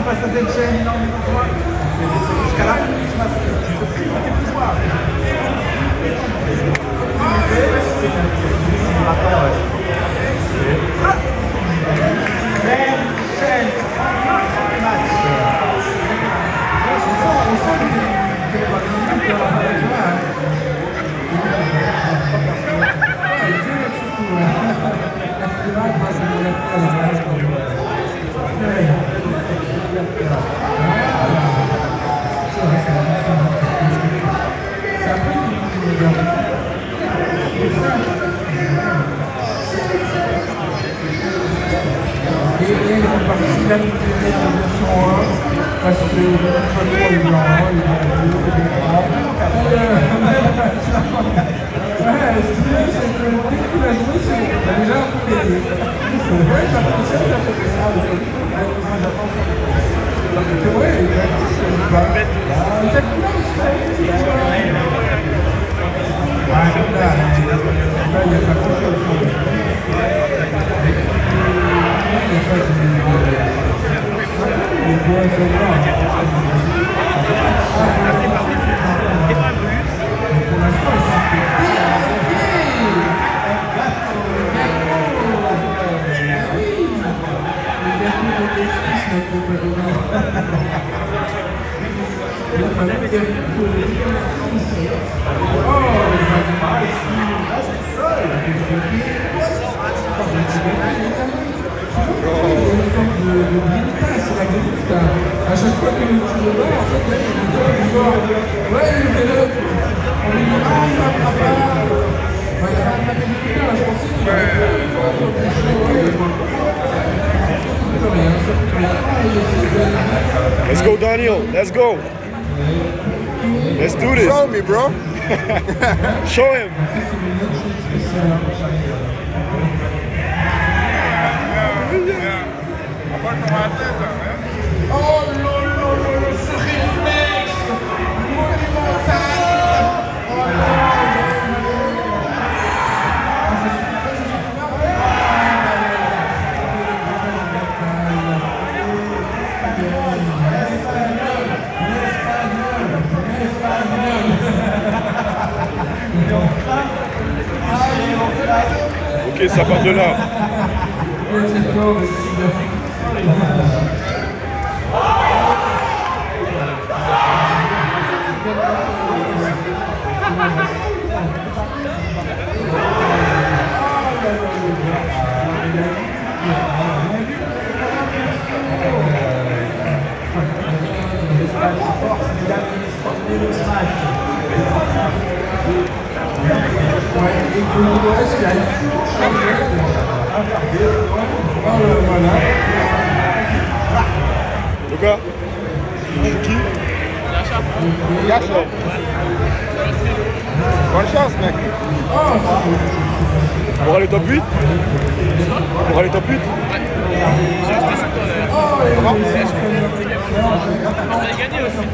passe à cette chaîne, jusqu'à la fin, tu passes tes pouvoirs. Chaîne, match. On sent parce que il à chaque fois que tu le vois, en fait, il dit ouais, il fait le. On lui dit ah, il n'attrape pas. Il n'a pas attrapé du tout, là, je pensais qu'il avait fait une fois, donc Let's go, Daniel. Let's go. Let's do this. Show me, bro. Show him. Oh lolo, ce réflexe monumental. Ok, ça part de là. Lucas, qui? Yasha. Bonne chance, mec. Pour aller top 8? Pour aller top 8? Comment? On va gagner aussi.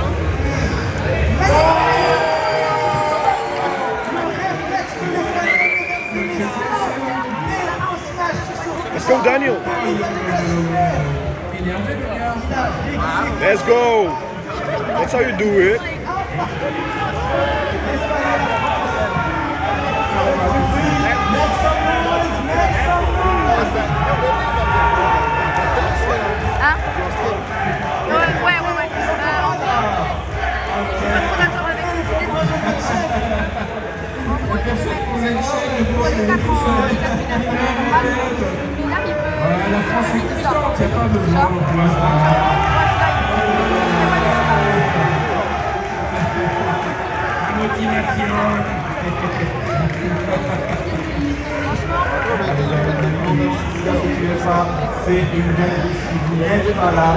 Let's go, Daniel. Let's go. That's how you do it. Hein? Ouais. La France est puissante, il n'y a pas besoin. Motivation. C'est une belle discipline. Elle n'est pas là.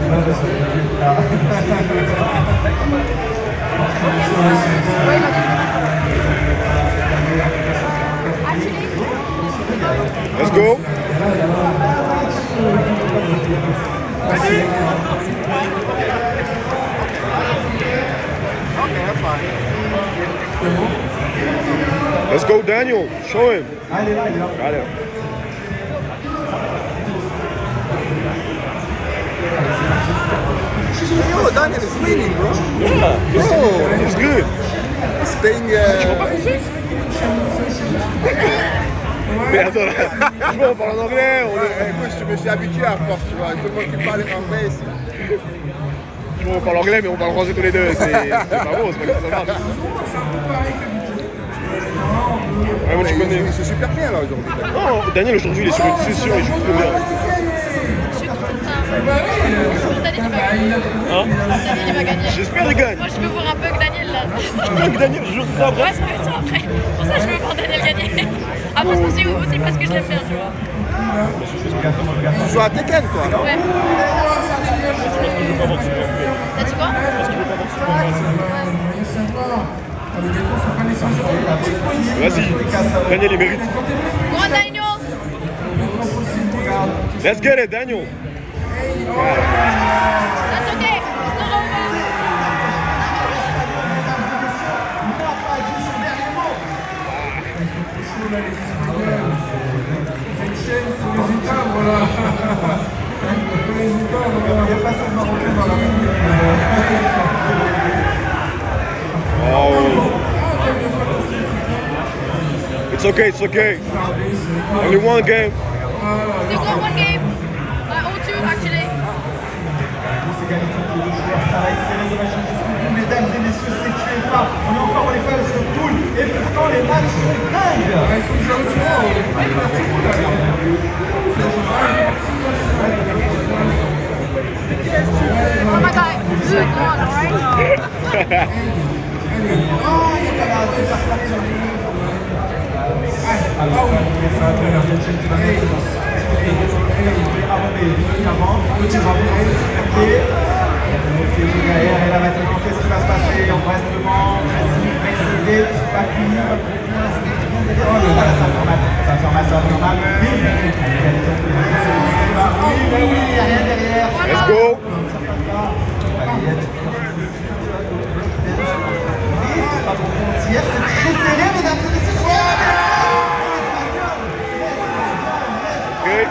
Let's go. Let's go, Daniel. Show him. Allez. Daniel is winning, bro. Yeah, it's good. Staying. Mais attends, là, on parle en anglais. Écoute, je me suis habitué à force, tu vois. Tout le monde qui parle anglais ici. On parle anglais, mais on parle français tous les deux. C'est pas beau, c'est pas comme ça marche. Ouais, moi, tu connais. Il se super bien là aujourd'hui. Non, Daniel aujourd'hui il est sur une session, il joue trop bien. Hein? Daniel il va gagner. J'espère qu'il gagne. Moi je veux voir un bug Daniel là. Daniel, je jure ça après. Ouais, ça va être ça après. Pour ça je veux voir Daniel gagner. Après c'est aussi parce que je l'aime bien, tu vois. Tu joues à Tekken toi? Ouais. T'as dit quoi? Vas-y, Daniel il mérite. Go on Daniel. Let's get it, Daniel. That's okay. It's not over. Oh. It's okay, it's okay. Only one game. Still got one game. Or two actually. Mesdames et messieurs, c'est UFA. On est encore les phases de poule et pourtant les matchs sont dingues. Oh my god. Good one, alright? Et là maintenant, qu'est-ce qui va se passer? On reste devant, précisé, pas fini, oh là là, ça forme normal. Oui, il n'y a rien derrière. Let's go. Pas pour mentir, c'est très serré, mesdames et messieurs. Okay.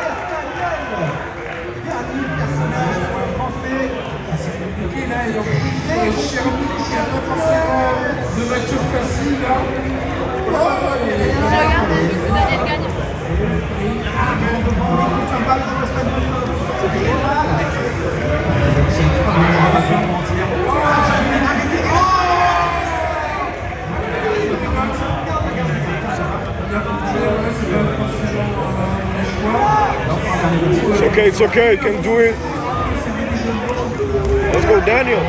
Ok, là, il y a Cherny qui n'a pas forcément de voiture facile, là. Je regarde et que Daniel gagne. It's okay, you can do it. Let's go, Daniel.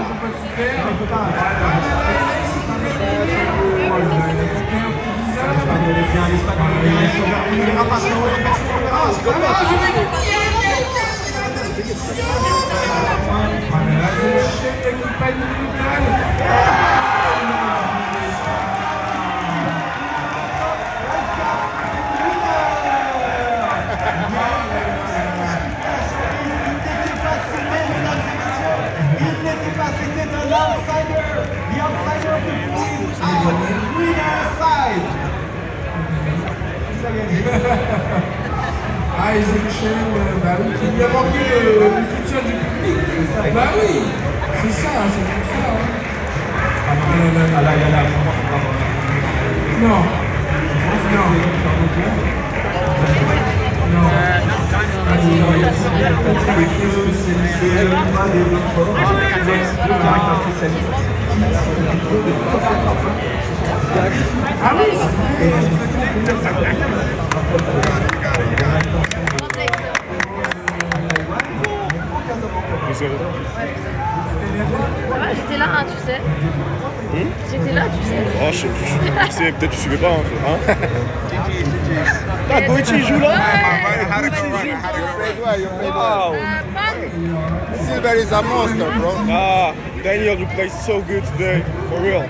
Ah, ils enchaînent, bah oui, il lui a manqué le soutien du public. Bah oui, c'est ça, c'est pour ça. Non. Ah oui. Ça va, j'étais là, hein, tu sais. J'étais là, tu sais. Oh, je sais, peut-être tu suivais pas. Hein? Ah, Goichi il joue là? Wow. Silver is a monster, bro. Ah, Daniel, you play so good today. For real.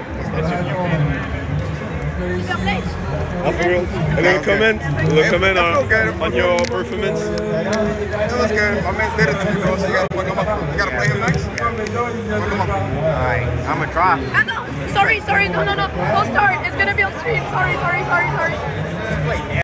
SilverBladeZ. Oh, for real. A little comment on your performance. It was good. My man did it to me, bro. So you gotta play him next? Alright, I'm gonna try. Ah no, sorry, no, don't start. It's gonna be on stream. Sorry.